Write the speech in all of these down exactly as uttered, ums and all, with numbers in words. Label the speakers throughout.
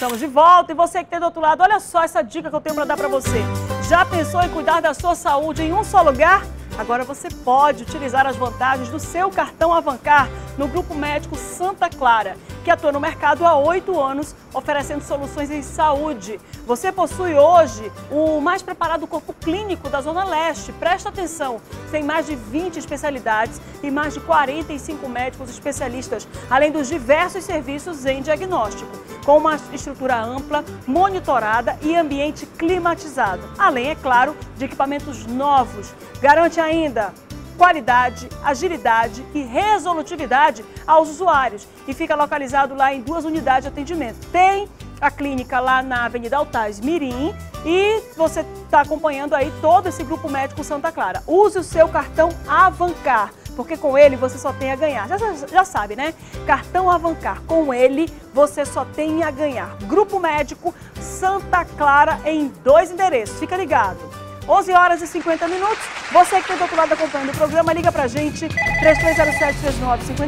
Speaker 1: Estamos de volta e você que tem do outro lado, olha só essa dica que eu tenho para dar para você. Já pensou em cuidar da sua saúde em um só lugar? Agora você pode utilizar as vantagens do seu cartão Avancar no Grupo Médico Santa Clara, que atua no mercado há oito anos, oferecendo soluções em saúde. Você possui hoje o mais preparado corpo clínico da Zona Leste. Presta atenção, tem mais de vinte especialidades e mais de quarenta e cinco médicos especialistas, além dos diversos serviços em diagnóstico, com uma estrutura ampla, monitorada e ambiente climatizado. Além, é claro, de equipamentos novos. Garante ainda qualidade, agilidade e resolutividade aos usuários e fica localizado lá em duas unidades de atendimento. Tem a clínica lá na Avenida Altaz Mirim e você está acompanhando aí todo esse Grupo Médico Santa Clara. Use o seu cartão Avancar, porque com ele você só tem a ganhar. Já, já sabe, né? Cartão Avancar, com ele você só tem a ganhar. Grupo Médico Santa Clara em dois endereços. Fica ligado. onze horas e cinquenta minutos. Você que está do outro lado acompanhando o programa, liga pra gente três três zero sete, três nove cinco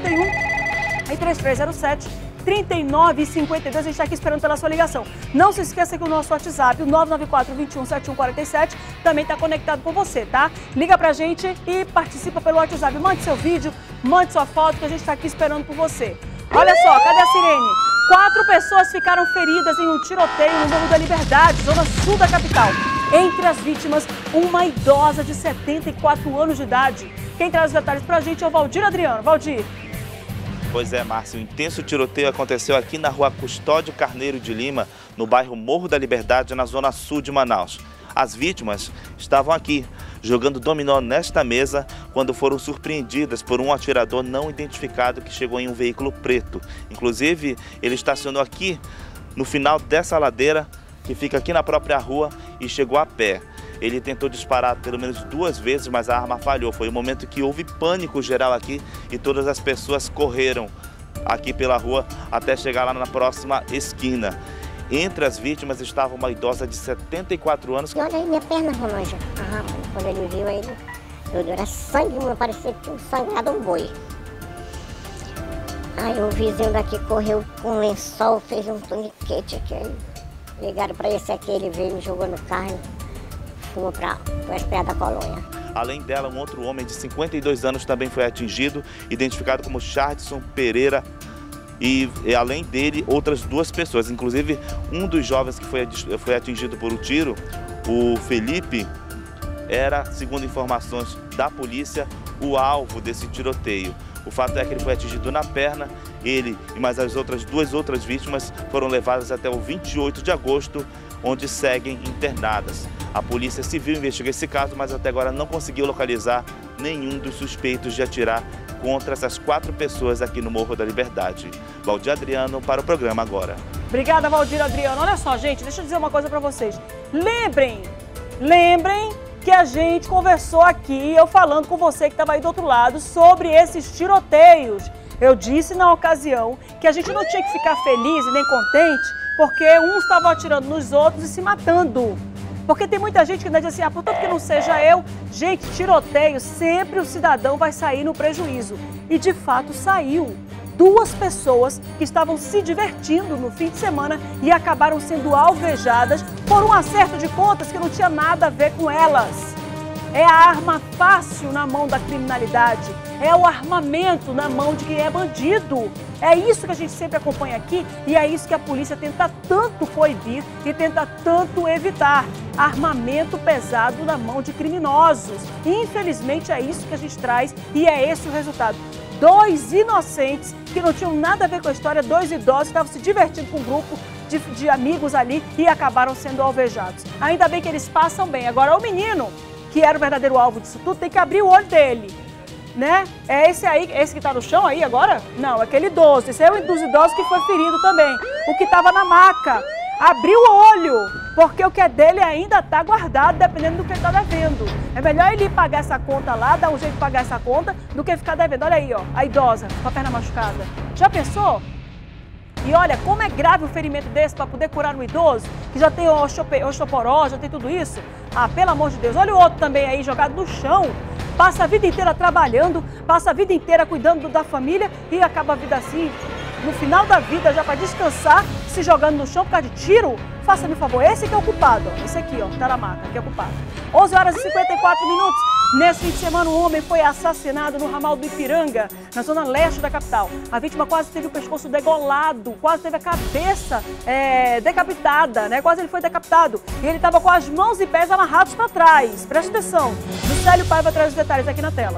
Speaker 1: um e três três zero sete, três nove cinco dois. A gente está aqui esperando pela sua ligação. Não se esqueça que o nosso WhatsApp, o nove nove quatro, dois um, sete um quatro sete, também está conectado com você, tá? Liga pra gente e participa pelo WhatsApp. Mande seu vídeo, mande sua foto, que a gente está aqui esperando por você. Olha só, cadê a sirene? Quatro pessoas ficaram feridas em um tiroteio no Morro da Liberdade, zona sul da capital. Entre as vítimas, uma idosa de setenta e quatro anos de idade. Quem traz os detalhes pra gente é o Valdir Adriano. Valdir.
Speaker 2: Pois é, Márcio, um intenso tiroteio aconteceu aqui na rua Custódio Carneiro de Lima, no bairro Morro da Liberdade, na zona sul de Manaus. As vítimas estavam aqui, jogando dominó nesta mesa, quando foram surpreendidas por um atirador não identificado que chegou em um veículo preto. Inclusive, ele estacionou aqui no final dessa ladeira, que fica aqui na própria rua, e chegou a pé. Ele tentou disparar pelo menos duas vezes, mas a arma falhou. Foi o momento que houve pânico geral aqui e todas as pessoas correram aqui pela rua até chegar lá na próxima esquina. Entre as vítimas estava uma idosa de setenta e quatro anos.
Speaker 3: E olha aí minha perna, Romanja. Ah, quando ele viu, ele, tudo era sangue, parecia que tinha sangrado um boi. Aí o vizinho daqui correu com um lençol, fez um tuniquete aqui. Aí ligaram para esse aqui, ele veio, me jogou no carro e fomos para as praias da colônia.
Speaker 2: Além dela, um outro homem de cinquenta e dois anos também foi atingido, identificado como Chardson Pereira. E, e além dele, outras duas pessoas, inclusive um dos jovens que foi, foi atingido por um tiro, o Felipe, era, segundo informações da polícia, o alvo desse tiroteio. O fato é que ele foi atingido na perna, ele e mais as outras duas outras vítimas foram levadas até o vinte e oito de agosto, onde seguem internadas. A Polícia Civil investiga esse caso, mas até agora não conseguiu localizar nenhum dos suspeitos de atirar contra essas quatro pessoas aqui no Morro da Liberdade. Valdir Adriano para o programa Agora.
Speaker 1: Obrigada, Valdir Adriano. Olha só, gente, deixa eu dizer uma coisa para vocês. Lembrem, lembrem que a gente conversou aqui, eu falando com você que estava aí do outro lado, sobre esses tiroteios. Eu disse na ocasião que a gente não tinha que ficar feliz e nem contente, porque uns estavam atirando nos outros e se matando. Porque tem muita gente que diz assim, ah, portanto que não seja eu. Gente, tiroteio, sempre o cidadão vai sair no prejuízo. E de fato saiu. Duas pessoas que estavam se divertindo no fim de semana e acabaram sendo alvejadas por um acerto de contas que não tinha nada a ver com elas. É a arma fácil na mão da criminalidade, é o armamento na mão de quem é bandido. É isso que a gente sempre acompanha aqui e é isso que a polícia tenta tanto coibir e tenta tanto evitar. Armamento pesado na mão de criminosos. Infelizmente é isso que a gente traz e é esse o resultado. Dois inocentes que não tinham nada a ver com a história, dois idosos que estavam se divertindo com um grupo de, de amigos ali e acabaram sendo alvejados. Ainda bem que eles passam bem. Agora o menino, que era o verdadeiro alvo disso tudo, tem que abrir o olho dele, né? É esse aí, esse que tá no chão aí agora? Não, é aquele idoso. Esse é um dos idosos que foi ferido também. O que tava na maca. Abriu o olho, porque o que é dele ainda tá guardado, dependendo do que ele tá devendo. É melhor ele ir pagar essa conta lá, dar um jeito de pagar essa conta, do que ficar devendo. Olha aí, ó, a idosa com a perna machucada. Já pensou? E olha, como é grave um ferimento desse para poder curar um idoso, que já tem osteoporose, já tem tudo isso. Ah, pelo amor de Deus. Olha o outro também aí, jogado no chão. Passa a vida inteira trabalhando, passa a vida inteira cuidando da família e acaba a vida assim, no final da vida, já para descansar, se jogando no chão por causa de tiro? Faça-me um favor, esse que é o culpado, ó. Esse aqui, ó, tá na maca, que é o culpado. onze horas e cinquenta e quatro minutos. Nesse fim de semana, um homem foi assassinado no ramal do Ipiranga, na zona leste da capital. A vítima quase teve o pescoço degolado, quase teve a cabeça é, decapitada, né? Quase ele foi decapitado. E ele estava com as mãos e pés amarrados para trás. Preste atenção. Lucélio Paiva traz os detalhes aqui na tela.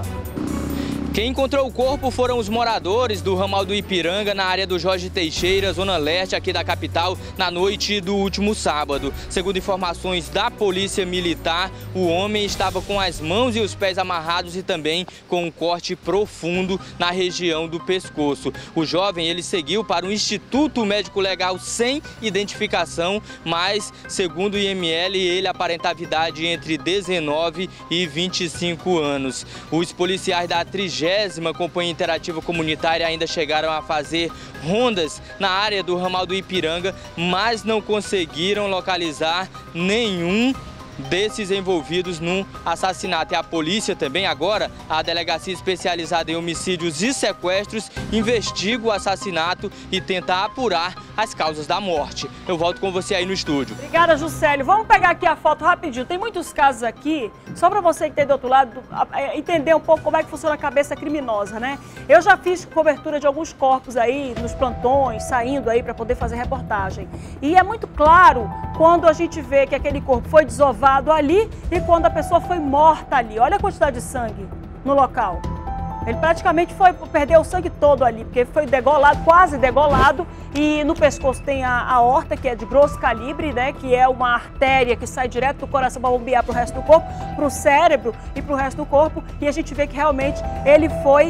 Speaker 4: Quem encontrou o corpo foram os moradores do ramal do Ipiranga, na área do Jorge Teixeira, zona leste aqui da capital, na noite do último sábado. Segundo informações da Polícia Militar, o homem estava com as mãos e os pés amarrados e também com um corte profundo na região do pescoço. O jovem, ele seguiu para o Instituto Médico Legal sem identificação, mas, segundo o I M L, ele aparentava idade entre dezenove e vinte e cinco anos. Os policiais da trigésima Companhia Interativa Comunitária ainda chegaram a fazer rondas na área do ramal do Ipiranga, mas não conseguiram localizar nenhum desses envolvidos no assassinato. E a polícia também agora, a Delegacia Especializada em Homicídios e Sequestros, investiga o assassinato e tenta apurar as causas da morte. Eu volto com você aí no estúdio.
Speaker 1: Obrigada, Juscelio. Vamos pegar aqui a foto rapidinho. Tem muitos casos aqui, só para você que tem do outro lado, entender um pouco como é que funciona a cabeça criminosa, né? Eu já fiz cobertura de alguns corpos aí, nos plantões, saindo aí para poder fazer reportagem. E é muito claro quando a gente vê que aquele corpo foi desovado ali e quando a pessoa foi morta ali. Olha a quantidade de sangue no local. Ele praticamente foi, perdeu o sangue todo ali, porque foi degolado, quase degolado, e no pescoço tem a, a aorta, que é de grosso calibre, né, que é uma artéria que sai direto do coração para bombear para o resto do corpo, para o cérebro e para o resto do corpo, e a gente vê que realmente ele foi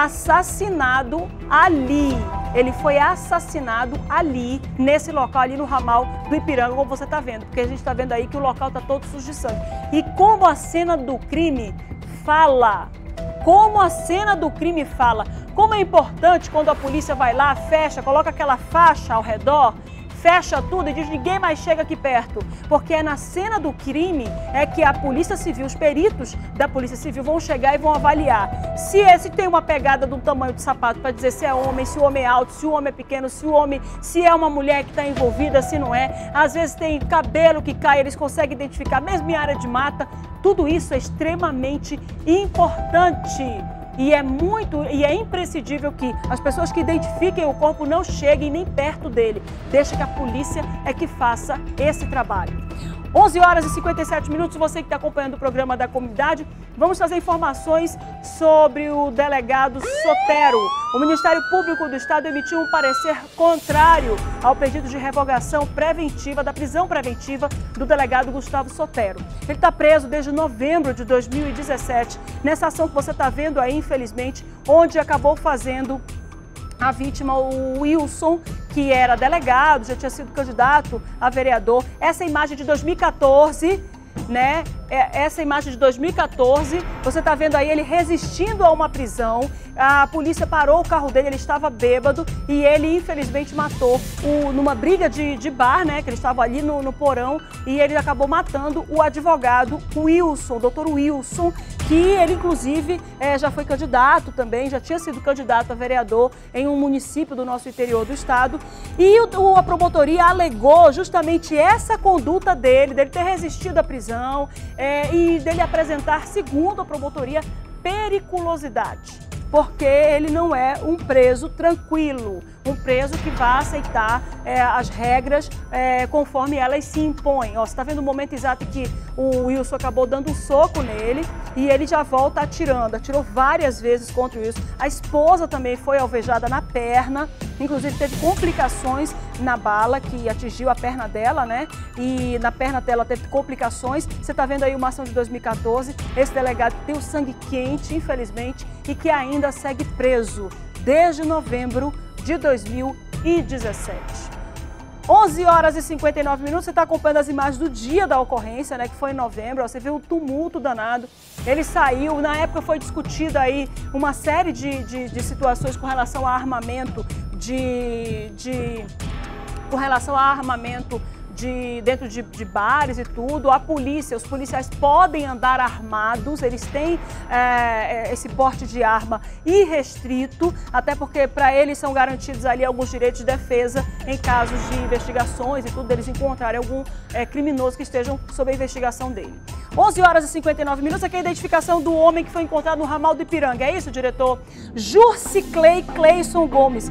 Speaker 1: assassinado ali. Ele foi assassinado ali, nesse local, ali no ramal do Ipiranga, como você está vendo. Porque a gente está vendo aí que o local está todo sujo de sangue. E como a cena do crime fala, como a cena do crime fala, como é importante quando a polícia vai lá, fecha, coloca aquela faixa ao redor, fecha tudo e diz ninguém mais chega aqui perto, porque é na cena do crime é que a Polícia Civil, os peritos da Polícia Civil vão chegar e vão avaliar se esse tem uma pegada do tamanho de sapato para dizer se é homem, se o homem é alto, se o homem é pequeno, se o homem, se é uma mulher que está envolvida, se não é. Às vezes tem cabelo que cai, eles conseguem identificar, mesmo em área de mata. Tudo isso é extremamente importante. E é muito, e é imprescindível que as pessoas que identifiquem o corpo não cheguem nem perto dele. Deixa que a polícia é que faça esse trabalho. onze horas e cinquenta e sete minutos, você que está acompanhando o programa da comunidade, vamos trazer informações sobre o delegado Sotero. O Ministério Público do Estado emitiu um parecer contrário ao pedido de revogação preventiva, da prisão preventiva do delegado Gustavo Sotero. Ele está preso desde novembro de dois mil e dezessete, nessa ação que você está vendo aí, infelizmente, onde acabou fazendo a vítima, o Wilson, que era delegado, já tinha sido candidato a vereador. Essa imagem de dois mil e quatorze, né? Essa imagem de dois mil e quatorze, você está vendo aí ele resistindo a uma prisão. A polícia parou o carro dele, ele estava bêbado e ele infelizmente matou o, numa briga de, de bar, né? Que ele estava ali no, no porão, e ele acabou matando o advogado Wilson, o doutor Wilson, que ele inclusive é, já foi candidato também, já tinha sido candidato a vereador em um município do nosso interior do estado. E o, a promotoria alegou justamente essa conduta dele, dele ter resistido à prisão, É, e dele apresentar, segundo a promotoria, periculosidade, porque ele não é um preso tranquilo, um preso que vai aceitar é, as regras é, conforme elas se impõem. Ó, você está vendo o momento exato em que o Wilson acabou dando um soco nele e ele já volta atirando, atirou várias vezes contra o Wilson. A esposa também foi alvejada na perna, inclusive teve complicações na bala que atingiu a perna dela, né? E na perna dela teve complicações. Você está vendo aí uma ação de dois mil e quatorze, esse delegado tem o sangue quente, infelizmente, e que ainda segue preso desde novembro de dois mil e dezessete. onze horas e cinquenta e nove minutos, você está acompanhando as imagens do dia da ocorrência, né, que foi em novembro. Ó, você viu um tumulto danado. Ele saiu, na época foi discutida aí uma série de, de, de situações com relação a armamento, de, de, com relação a armamento de, dentro de, de bares e tudo. A polícia, os policiais podem andar armados, eles têm é, esse porte de arma irrestrito, até porque para eles são garantidos ali alguns direitos de defesa em casos de investigações e tudo, eles encontrarem algum é, criminoso que estejam sob a investigação dele. onze horas e cinquenta e nove minutos, aqui é a identificação do homem que foi encontrado no ramal do Ipiranga. É isso, diretor? Jurciclei Cleison Gomes,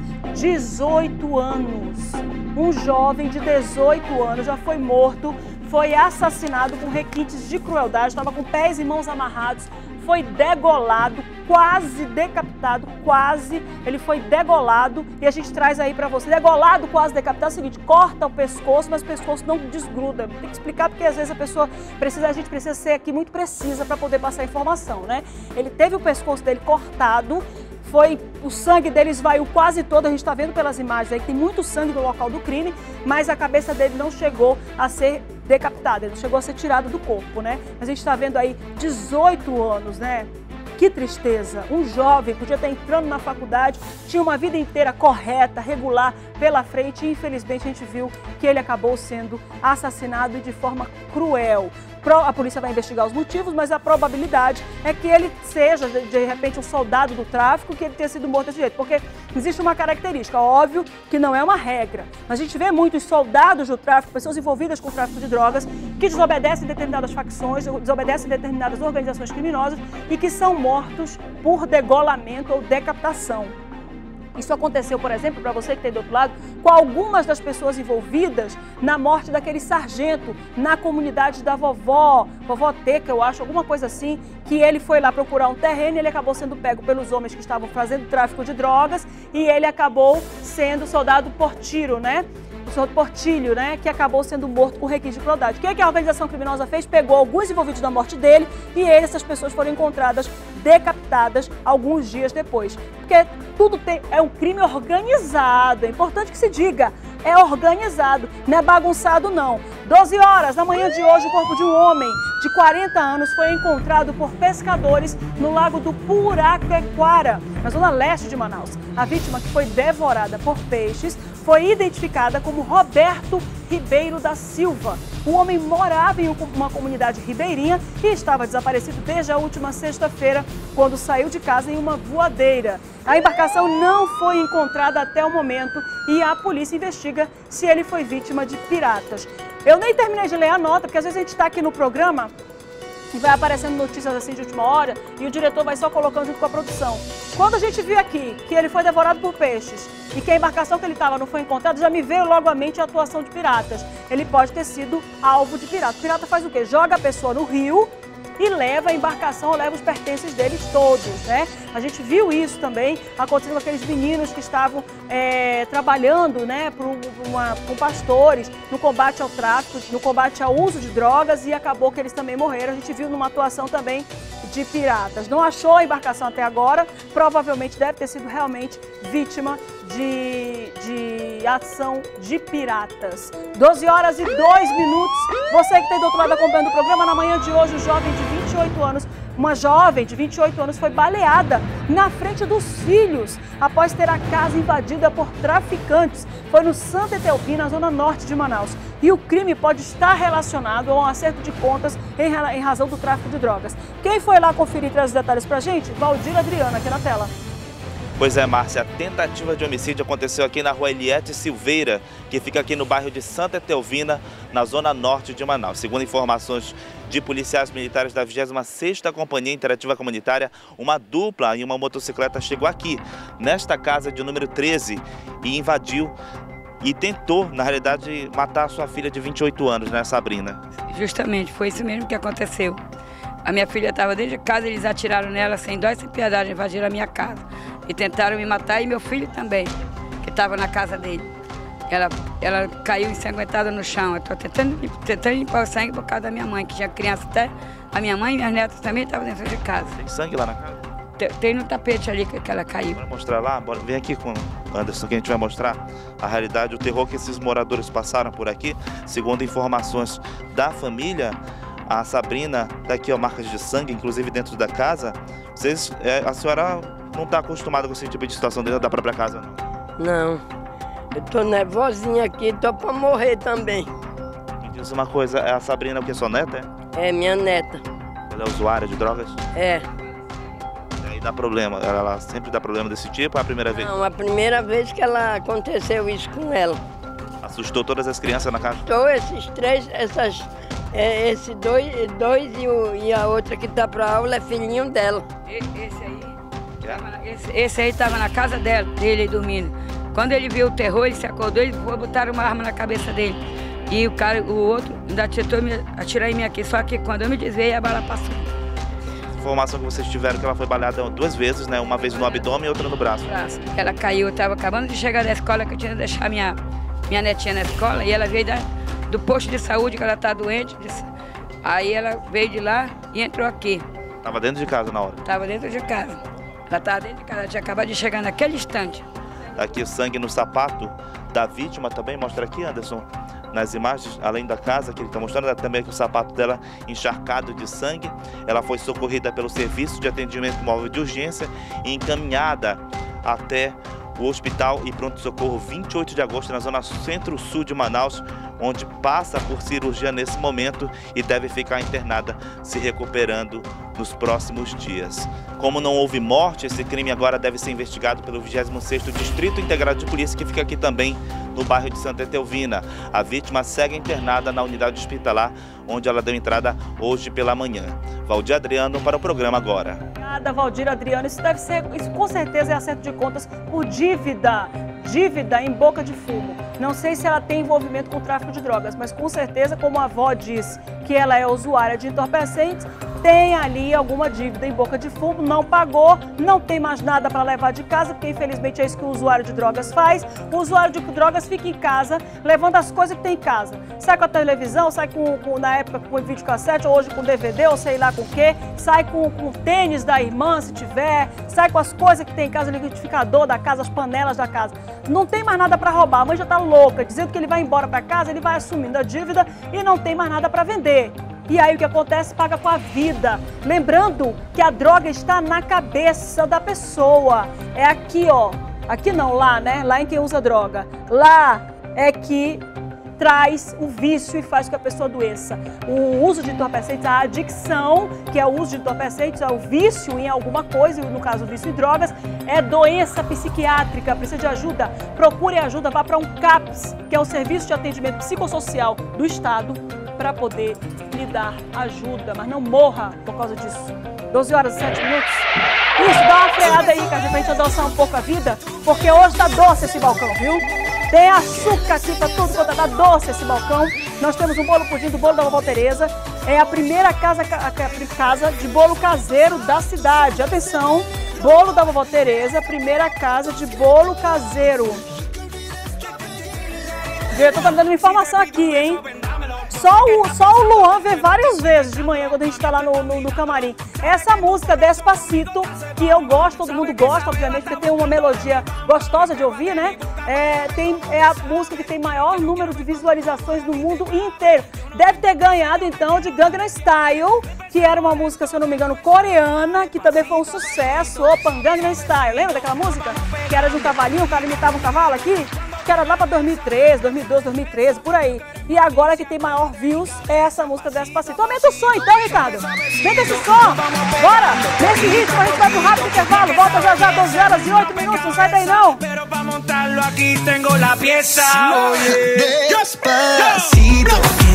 Speaker 1: dezoito anos. Um jovem de dezoito anos já foi morto, foi assassinado com requintes de crueldade, estava com pés e mãos amarrados, foi degolado, quase decapitado, quase, ele foi degolado e a gente traz aí pra você, degolado, quase decapitado, é o seguinte, corta o pescoço, mas o pescoço não desgruda, tem que explicar porque às vezes a pessoa precisa, a gente precisa ser aqui muito precisa para poder passar a informação, né? Ele teve o pescoço dele cortado, foi, o sangue dele esvaiu quase todo, a gente está vendo pelas imagens aí que tem muito sangue no local do crime, mas a cabeça dele não chegou a ser decapitada, ele não chegou a ser tirado do corpo, né? Mas a gente está vendo aí dezoito anos, né? Que tristeza, um jovem podia estar entrando na faculdade, tinha uma vida inteira correta, regular pela frente e infelizmente a gente viu que ele acabou sendo assassinado de forma cruel. A polícia vai investigar os motivos, mas a probabilidade é que ele seja, de repente, um soldado do tráfico, que ele tenha sido morto desse jeito. Porque existe uma característica, óbvio que não é uma regra, mas a gente vê muitos soldados do tráfico, pessoas envolvidas com o tráfico de drogas, que desobedecem determinadas facções, desobedecem determinadas organizações criminosas e que são mortos por degolamento ou decapitação. Isso aconteceu, por exemplo, para você que tem do outro lado, com algumas das pessoas envolvidas na morte daquele sargento na comunidade da vovó, vovó Teca, eu acho, alguma coisa assim, que ele foi lá procurar um terreno e ele acabou sendo pego pelos homens que estavam fazendo tráfico de drogas e ele acabou sendo soldado por tiro, né? O senhor Portilho, né, que acabou sendo morto com requinte de crueldade. O que, é que a organização criminosa fez? Pegou alguns envolvidos na morte dele e ele, essas pessoas foram encontradas decapitadas alguns dias depois. Porque tudo tem, é um crime organizado, é importante que se diga, é organizado, não é bagunçado não. doze horas, na manhã de hoje, o corpo de um homem de quarenta anos foi encontrado por pescadores no lago do Puraquequara, na zona leste de Manaus. A vítima, que foi devorada por peixes, foi identificada como Roberto Ribeiro da Silva. O homem morava em uma comunidade ribeirinha e estava desaparecido desde a última sexta-feira, quando saiu de casa em uma voadeira. A embarcação não foi encontrada até o momento e a polícia investiga se ele foi vítima de piratas. Eu nem terminei de ler a nota, porque às vezes a gente está aqui no programa e vai aparecendo notícias assim de última hora e o diretor vai só colocando junto com a produção. Quando a gente viu aqui que ele foi devorado por peixes e que a embarcação que ele estava não foi encontrada, já me veio logo à mente a atuação de piratas. Ele pode ter sido alvo de pirata. O pirata faz o quê? Joga a pessoa no rio e leva a embarcação, leva os pertences deles todos, né? A gente viu isso também acontecendo com aqueles meninos que estavam é, trabalhando, né, por uma, com pastores no combate ao tráfico, no combate ao uso de drogas e acabou que eles também morreram. A gente viu numa atuação também de piratas. Não achou a embarcação até agora, provavelmente deve ter sido realmente vítima de, de ação de piratas. doze horas e dois minutos. Você que tem do outro lado acompanhando o programa, na manhã de hoje, o jovem de vinte e oito anos, uma jovem de vinte e oito anos foi baleada na frente dos filhos após ter a casa invadida por traficantes. Foi no Santa Etelvina, na zona norte de Manaus. E o crime pode estar relacionado a um acerto de contas em, em razão do tráfico de drogas. Quem foi lá conferir e trazer os detalhes pra gente? Valdir Adriana, aqui na tela.
Speaker 2: Pois é, Márcia, a tentativa de homicídio aconteceu aqui na rua Eliete Silveira, que fica aqui no bairro de Santa Etelvina, na zona norte de Manaus. Segundo informações de policiais militares da vigésima sexta Companhia Interativa Comunitária, uma dupla em uma motocicleta chegou aqui, nesta casa de número treze, e invadiu e tentou, na realidade, matar a sua filha de vinte e oito anos, né, Sabrina?
Speaker 5: Justamente, foi isso mesmo que aconteceu. A minha filha estava dentro de casa, eles atiraram nela sem dó e sem piedade, invadiram a minha casa. E tentaram me matar e meu filho também, que estava na casa dele. Ela, ela caiu ensanguentada no chão. Eu estou tentando, tentando limpar o sangue por causa da minha mãe, que tinha criança até. A minha mãe e minhas netas também estavam dentro de casa.
Speaker 2: Tem sangue lá na casa?
Speaker 5: Tem, tem no tapete ali que, que ela caiu.
Speaker 2: Bora mostrar lá? Bora, vem aqui com o Anderson que a gente vai mostrar a realidade, o terror que esses moradores passaram por aqui. Segundo informações da família, a Sabrina, tá aqui, ó, marcas de sangue, inclusive dentro da casa. Vocês, é, a senhora não está acostumada com esse tipo de situação dentro da própria casa, não?
Speaker 6: Não. Eu tô nervosinha aqui, tô para morrer também.
Speaker 2: Diz uma coisa, a Sabrina é o que, sua neta?
Speaker 6: É, minha neta.
Speaker 2: Ela é usuária de drogas?
Speaker 6: É.
Speaker 2: E aí dá problema, ela, ela sempre dá problema desse tipo ou é a primeira vez?
Speaker 6: Não, a primeira vez que ela aconteceu isso com ela.
Speaker 2: Assustou todas as crianças na casa?
Speaker 6: Assustou esses três, essas, é, esse dois, dois e, o, e a outra que tá pra aula é filhinho dela.
Speaker 5: Esse aí, tava, esse, esse aí tava na casa dela, dele aí dormindo. Quando ele viu o terror, ele se acordou e botaram uma arma na cabeça dele. E o cara, o outro, ainda tentou me atirar em mim aqui, só que quando eu me desviei, a bala passou.
Speaker 2: Informação que vocês tiveram que ela foi baleada duas vezes, né? Uma vez no abdômen e outra no braço.
Speaker 5: braço. Ela caiu, eu estava acabando de chegar da escola, que eu tinha que deixar minha, minha netinha na escola, e ela veio da, do posto de saúde, que ela está doente. Disse, aí ela veio de lá e entrou aqui.
Speaker 2: Estava dentro de casa na hora?
Speaker 5: Estava dentro de casa. Ela estava dentro de casa, ela tinha acabado de chegar naquele instante.
Speaker 2: Aqui o sangue no sapato da vítima também, mostra aqui, Anderson, nas imagens, além da casa que ele está mostrando, também aqui o sapato dela encharcado de sangue. Ela foi socorrida pelo Serviço de Atendimento Móvel de Urgência e encaminhada até o Hospital e Pronto-Socorro vinte e oito de agosto, na zona centro-sul de Manaus, onde passa por cirurgia nesse momento e deve ficar internada, se recuperando nos próximos dias. Como não houve morte, esse crime agora deve ser investigado pelo vigésimo sexto Distrito Integrado de Polícia, que fica aqui também no bairro de Santa Etelvina. A vítima segue internada na unidade hospitalar, onde ela deu entrada hoje pela manhã. Valdir Adriano para o programa Agora.
Speaker 1: Obrigada, Valdir Adriano. Isso deve ser, isso com certeza é acerto de contas por dívida. Dívida em boca de fumo. Não sei se ela tem envolvimento com o tráfico de drogas, mas com certeza, como a avó diz que ela é usuária de entorpecentes, tem ali alguma dívida em boca de fumo, não pagou, não tem mais nada para levar de casa, porque infelizmente é isso que o usuário de drogas faz. O usuário de drogas fica em casa, levando as coisas que tem em casa. Sai com a televisão, sai com, com na época com videocassete, ou hoje com D V D, ou sei lá com o quê, sai com, com o tênis da irmã, se tiver, sai com as coisas que tem em casa, o liquidificador da casa, as panelas da casa. Não tem mais nada para roubar, a mãe já está louca, dizendo que ele vai embora para casa, ele vai assumindo a dívida e não tem mais nada para vender. E aí o que acontece? Paga com a vida. Lembrando que a droga está na cabeça da pessoa. É aqui, ó. Aqui não, lá, né? Lá em quem usa droga. Lá é que traz o vício e faz com que a pessoa adoeça. O uso de entorpecentes, a adicção, que é o uso de entorpecentes, é o vício em alguma coisa, no caso o vício em drogas, é doença psiquiátrica, precisa de ajuda, procure ajuda, vá para um CAPS, que é o Serviço de Atendimento Psicossocial do Estado, para poder lhe dar ajuda, mas não morra por causa disso. doze horas e sete minutos. Isso, dá uma freada aí, cara, pra gente adoçar um pouco a vida, porque hoje tá doce esse balcão, viu? Tem açúcar aqui pra tudo quanto tá doce esse balcão. Nós temos um bolo pudim do bolo da vovó Tereza. É a primeira casa, a casa de bolo caseiro da cidade. Atenção, bolo da vovó Tereza, primeira casa de bolo caseiro. O diretor tá me dando uma informação aqui, hein? Só o, só o Luan vê várias vezes de manhã quando a gente tá lá no, no, no camarim. Essa música Despacito, que eu gosto, todo mundo gosta, obviamente, porque tem uma melodia gostosa de ouvir, né? É, tem, é a música que tem maior número de visualizações no mundo inteiro. Deve ter ganhado, então, de Gangnam Style, que era uma música, se eu não me engano, coreana, que também foi um sucesso. Opa, Gangnam Style. Lembra daquela música? Que era de um cavalinho, o cara imitava um cavalo aqui? Que era lá pra dois mil e treze, dois mil e doze, dois mil e treze, por aí. E agora que tem maior views é essa música Despacito. Aumenta o som então, Ricardo. Aumenta esse som. Bora! Nesse ritmo a gente vai pro rápido intervalo. Volta já já, doze horas e oito minutos. Não sai daí não.
Speaker 7: Despacito.